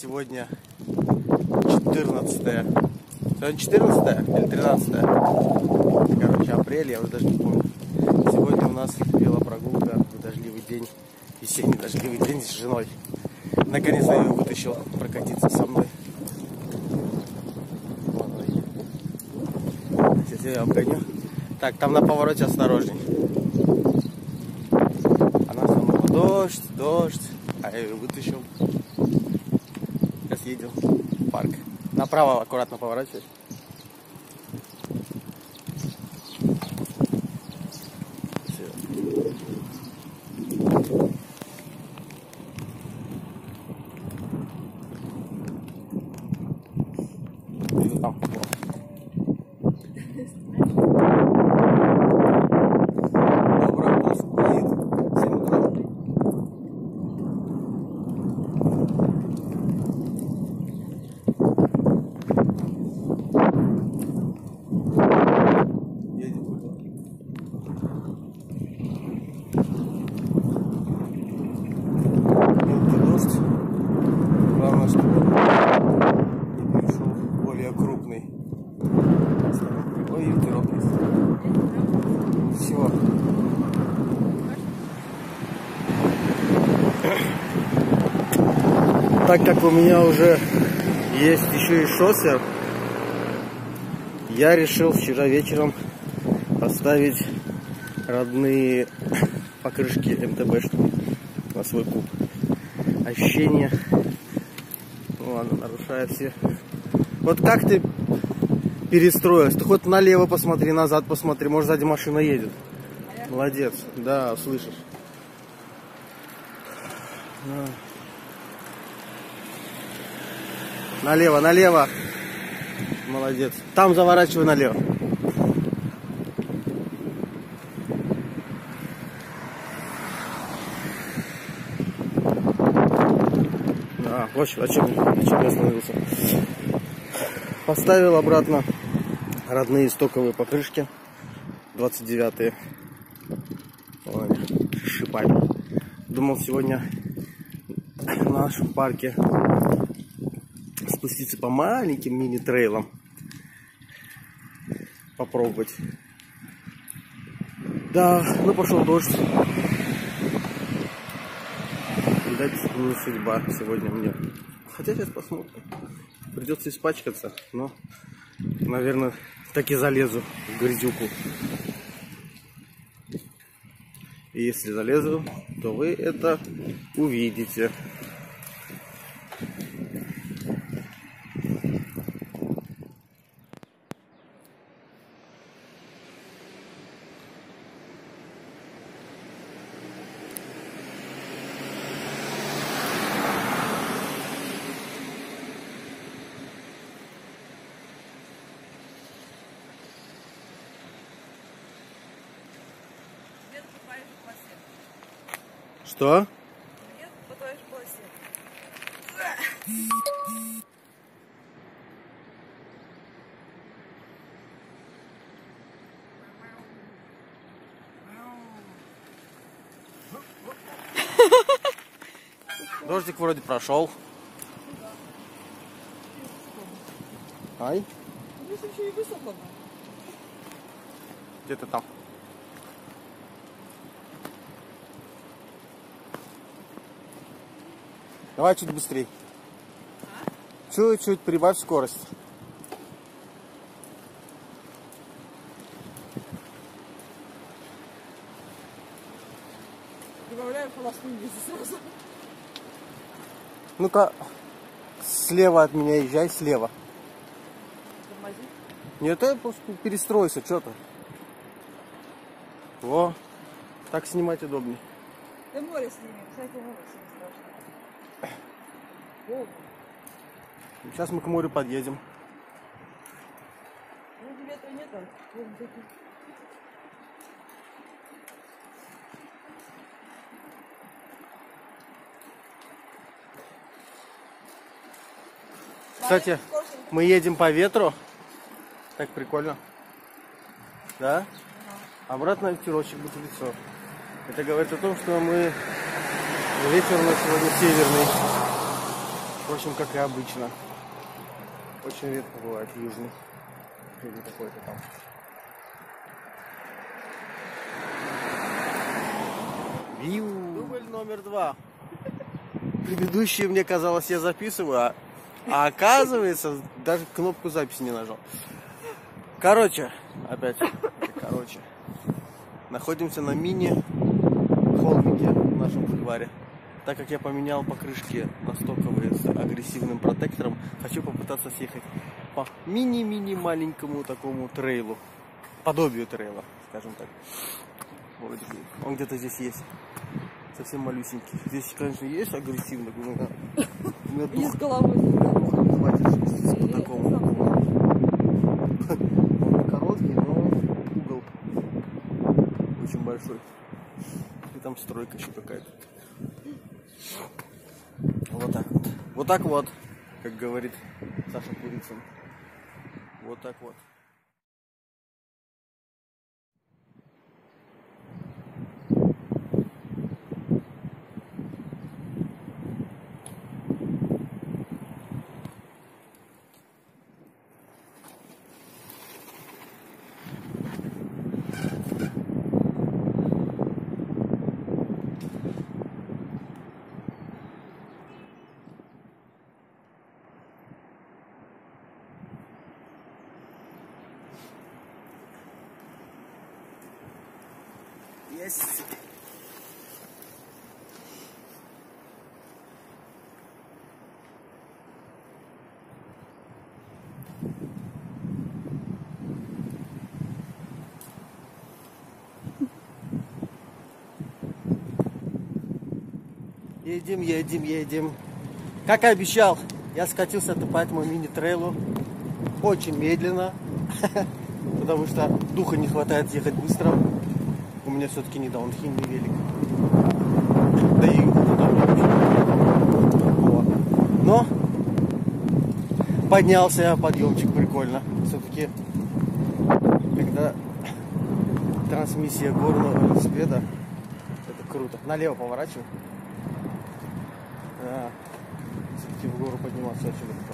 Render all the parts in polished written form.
Сегодня 14 Сегодня 14 или 13 короче, апрель, я уже даже не помню. Сегодня у нас велопрогулка в дождливый день, весенний дождливый день с женой. Наконец-то я ее вытащил прокатиться со мной. Сейчас я ее обгоню. Так, там на повороте осторожней. Она сказала: дождь, а я ее вытащил. Сейчас едем в парк. Направо аккуратно поворачивай. Там попал. Добрый босс едет. 7 утра. Едет. Мелкий дождь. Главное, чтобы не перешел более крупный. Ой, ветерок есть. Все. Так как у меня уже есть еще и шоссер, я решил вчера вечером поставить родные покрышки МТБ на свой куб. Ощущение, ну ладно, нарушая все. Вот как ты перестроилась? Ты хоть налево посмотри, назад посмотри, может сзади машина едет. Молодец, да, слышишь. Налево, налево. Молодец. Там заворачивай налево. Вот о чем я остановился. Поставил обратно родные стоковые покрышки 29-е. С шипами. Думал сегодня в нашем парке спуститься по маленьким мини-трейлам. Попробовать. Да, ну пошел дождь. Видать, не судьба сегодня мне. Хотя сейчас посмотрим. Придется испачкаться, но, наверное, так и залезу в грязюку. И если залезу, то вы это увидите. Что? Нет, по твоей же полосе. Дождик вроде прошел. Ай. Здесь еще и высохло. Где-то там. Давай чуть быстрее. Чуть-чуть прибавь скорость. Добавляю полосную визу сразу. Ну-ка, слева от меня езжай, слева. Тормози. Нет, я просто перестройся, что ты. Во, так снимать удобнее. Ты море сними, кстати, море сними страшно. О, Сейчас мы к морю подъедем. ну ветра нет, там. Кстати, мы едем по ветру. Так прикольно. Да? Обратно ветерочек будет в лицо. Это говорит о том, что ветер у нас сегодня северный. Впрочем, как и обычно. Очень редко бывает южный. Или какой-то там. Дубль номер 2. Предыдущие, мне казалось, я записываю, а оказывается, даже кнопку записи не нажал. Короче, находимся на мини-холмике в нашем бульваре. Так как я поменял покрышки на стоковые с агрессивным протектором, хочу попытаться съехать по мини-мини маленькому такому трейлу. Подобию трейла, скажем так. Вроде бы. Он где-то здесь есть. Совсем малюсенький. Здесь, конечно, есть агрессивно, но И с головой. духа не хватит по такому. Он короткий, но угол очень большой. И там стройка еще какая-то. Вот так вот. Вот так вот, как говорит Саша Курицын. Вот так вот. Есть. Едем. Как и обещал, я скатился-то по этому мини-трейлу очень медленно, потому что духа не хватает ехать быстро. У меня все-таки не даунхильный велик. Да и но поднялся я, подъемчик прикольно. Все-таки, когда трансмиссия горного велосипеда, это круто. Налево поворачиваю. Да. Все-таки в гору подниматься очень легко.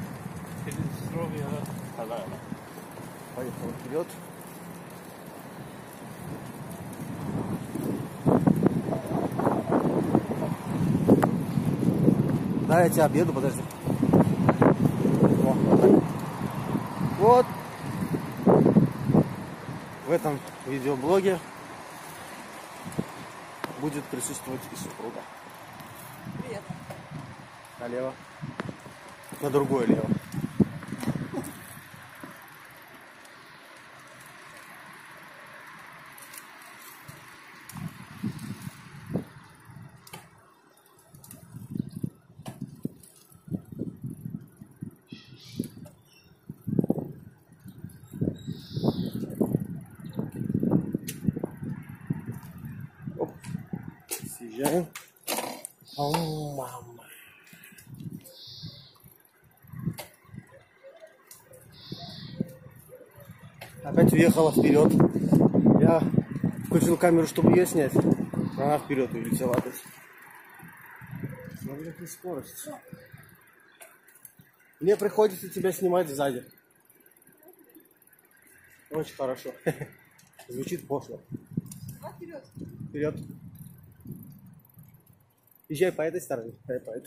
Поехал вперед. Да, я тебя объеду, подожди. Вот так. Вот. В этом видеоблоге будет присутствовать и супруга. Привет. Налево. На другое лево. Съезжаем. О, мама. Опять уехала вперед. Я включил камеру, чтобы ее снять. Она вперед улетела опять. Смотри, какая скорость. Мне приходится тебя снимать сзади. Очень хорошо. Звучит пошло. Вперед. Вперед. Езжай по этой стороне, по этой.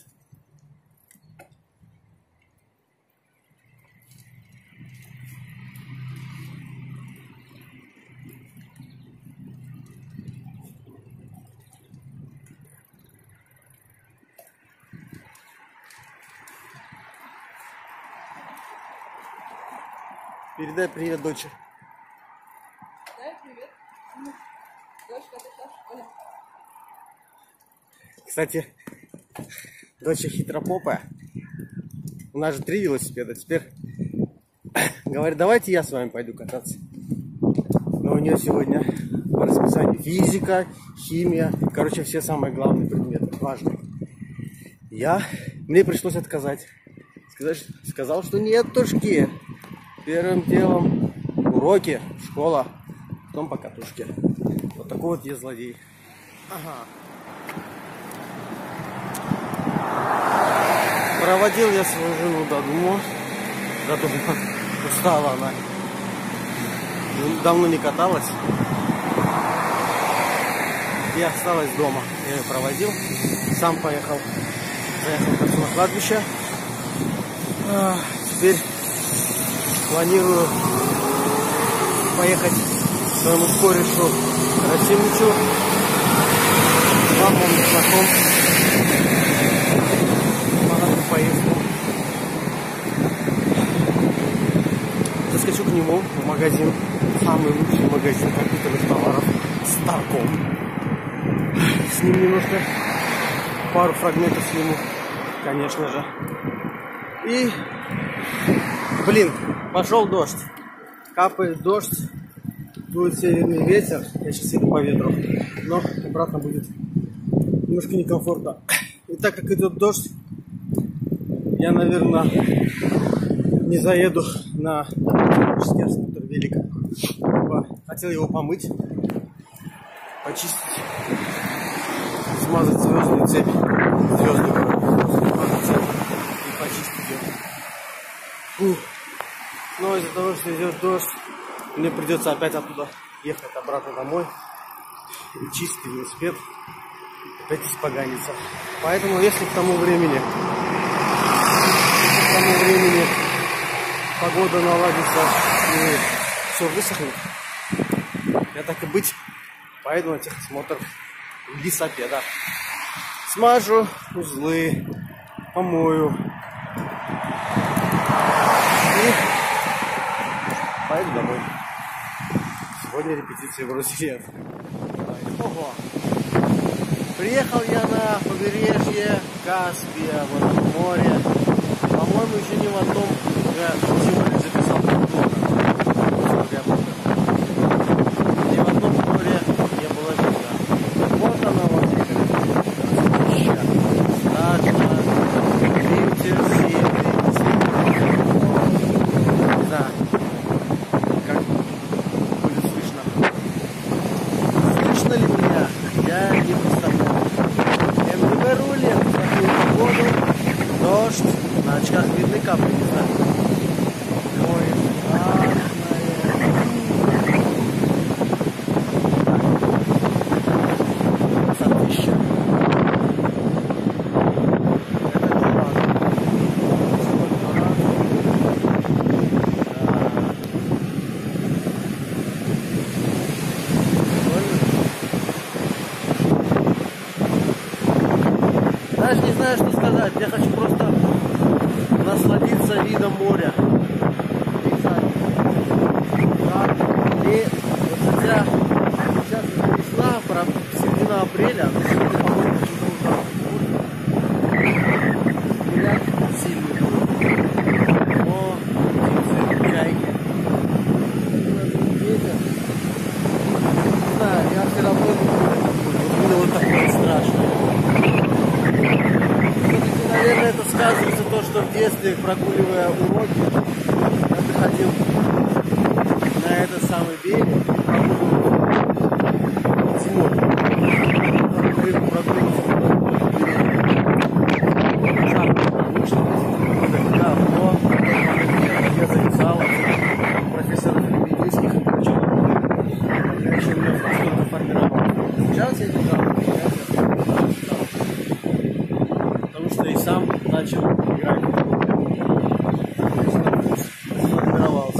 Передай привет доче. Дай привет. Дочка, ты сейчас в школе? Кстати, доча хитропопая. У нас же 3 велосипеда. Теперь говорит, давайте я с вами пойду кататься. Но у нее сегодня по расписанию физика, химия. Короче, все самые главные предметы, важные. Мне пришлось отказать. Сказал, что нет, тушки. Первым делом уроки, школа, потом по катушке. Вот такой вот я злодей. Ага. Проводил я свою жену до дома. Устала она. Давно не каталась. И осталась дома. Я ее проводил. Сам поехал. Заехал на кладбище. Теперь планирую поехать к своему корешу Расимычу. Вам он знаком. На поездку. Заскочу к нему в магазин. Самый лучший магазин компьютерных товаров. Starcom. С ним немножко пару фрагментов сниму, конечно же. И, блин, пошел дождь. Капает дождь. Будет северный ветер. Я сейчас иду по ветру. Но обратно будет немножко некомфортно. И так как идет дождь, я, наверное, не заеду на скутер велика. Хотел его помыть, почистить, смазать звездную цепь, и почистить ее. Но из-за того, что идет дождь, мне придется опять оттуда ехать обратно домой и чистить велосипед, опять испоганиться. Поэтому, если к тому времени погода наладится и все высохнет, я так и быть поеду на техосмотр велосипеда. Смажу узлы, помою и поеду домой. Сегодня репетиции вроде нет. Ого! Приехал я на побережье Каспия, вот в море. По-моему, еще ни в одном я сегодня записал подбор. Ни в одном море не было видно. Вот она вот красотища. Страшно. Видите, все. Не знаю, как будет слышно. Слышно ли меня? Я не представляю. МТБ рулит в такую погоду. Дождь. На очках видны капли, не знаю. Ой, страшное. Красотища. Это классно. Даже не знаю, что сказать. Я хочу просто насладиться видом моря. И вот хотя сейчас уже весна, середина апреля, сегодня погода почему-то гулять сильный будет. Но чайки. Ветер. Не знаю, я все равно не было такое страшное. Наверное, это сказывается то, что в детстве, прогуливая уроки, я приходил на этот самый берег и прогуливал зимой. Я записал профессоров лебединских, я еще у меня что-то формировал. Сейчас я не знаю, потому что и сам начал играть. Сформировался.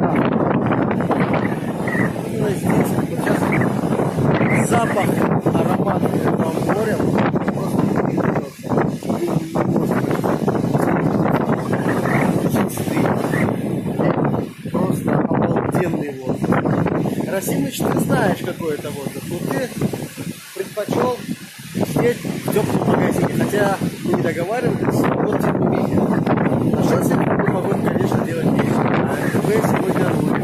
Именно здесь, вот сейчас запах, аромат этого моря просто не чистый, просто обалденный воздух. Расимыч, ты знаешь, какой это воздух, но ты предпочел сидеть в теплом магазине, хотя мы не договаривались, вот тем не менее. Нашел себе какую погоду, конечно, делать нечего. А РТБ сегодня рулит.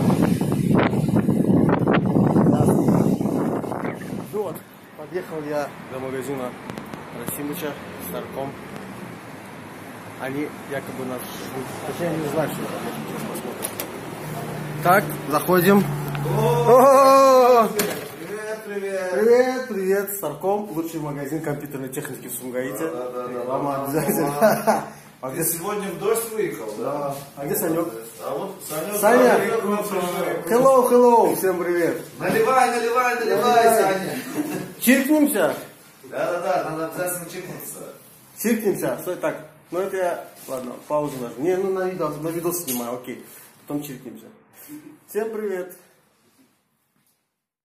Вот, подъехал я до магазина Расимыча, Starcom. Они якобы нас ждут. Хотя я не знаю, что это. Сейчас посмотрим. Так, заходим. О-о-о! привет! Привет, привет, Старком, лучший магазин компьютерной техники в Сумгаите. Да. Лама обязательно. А Ты где сегодня в дождь выехал, да? Да. А где Санек? А вот Санек. Саня! Санек. Hello, всем привет. Наливай, Саня. Чиркнемся? Да, надо обязательно чекнуться. Чиркнемся. Стой, так. Ну это я... Ладно, паузу нажму. Не, ну на видос снимаю, окей. Потом чиркнемся. Всем привет.